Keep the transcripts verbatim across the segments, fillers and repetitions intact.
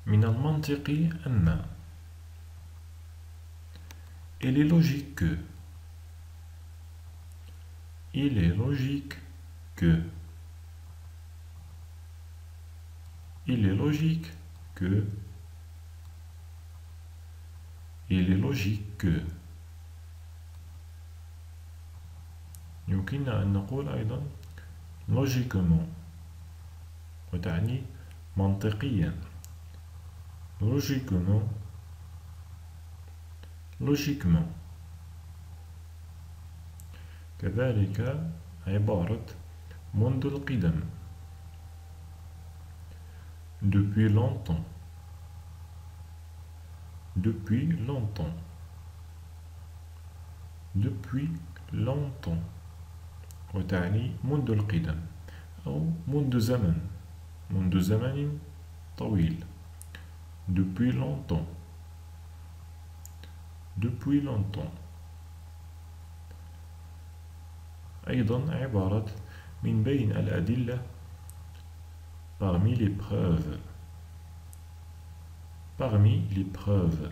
من المنطقي أن. Il est logique que. Il est logique que. Il est logique que. Il est logique que. يمكننا أن نقول أيضا logiquement وتعني منطقيا. logiquement logiquement كذلك عبارة منذ القدم depuis longtemps depuis longtemps depuis longtemps وتعني منذ القدم أو منذ زمن منذ زمن طويل depuis longtemps depuis longtemps. أيضا عبارة من بين الأدلة parmi les preuves parmi les preuves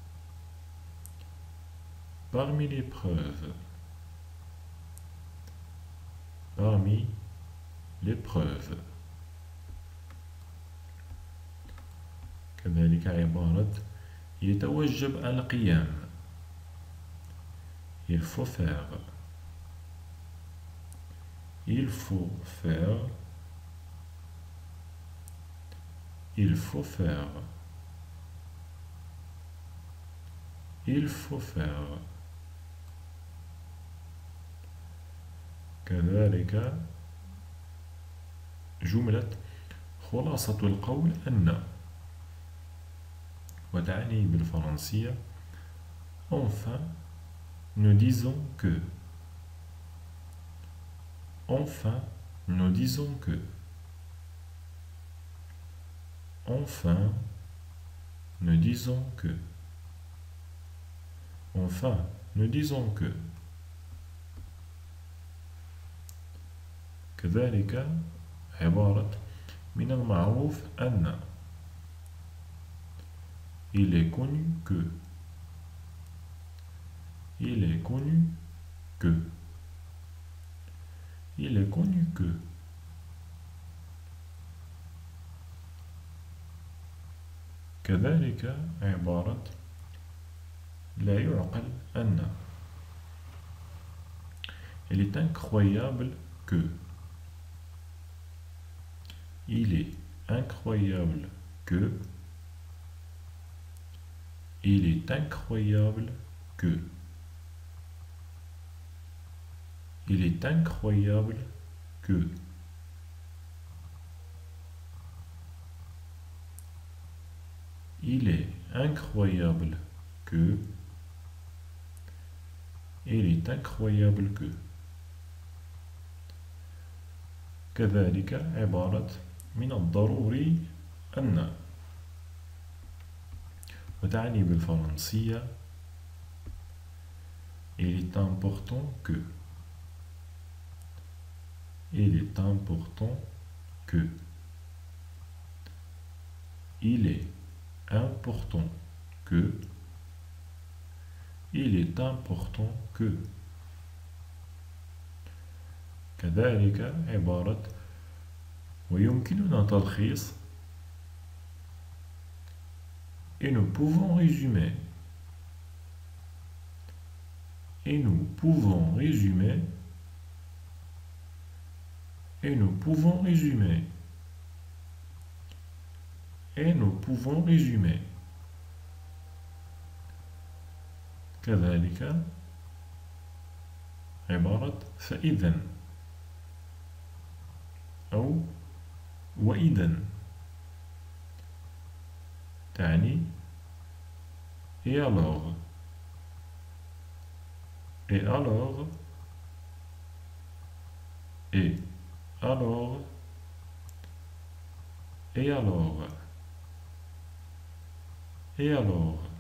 parmi les preuves parmi les preuves. كذلك عبارة يتوجب القيام il faut faire il faut faire il faut faire il faut faire. كذلك جملة خلاصة القول أن وتعني بالفرنسية enfin nous disons que enfin nous disons que enfin nous disons que enfin nous disons que. كذلك عبارة من المعروف أن il est connu que il est connu que il est connu que. كذلك عبارة لا يعقل أن il est incroyable que il est incroyable que il est incroyable que il est incroyable que. Il est incroyable que il est incroyable que. كذلك عبارة من الضروري أن وتعني بالفرنسية il est important que il est important que il est important que il est important que. كذلك عبارة ويمكننا تلخيص et nous pouvons résumer et nous pouvons résumer et nous pouvons résumer et nous pouvons résumer. كذلك عبارة فإذا أو وإذا تعني et alors et alors et alors et alors et alors.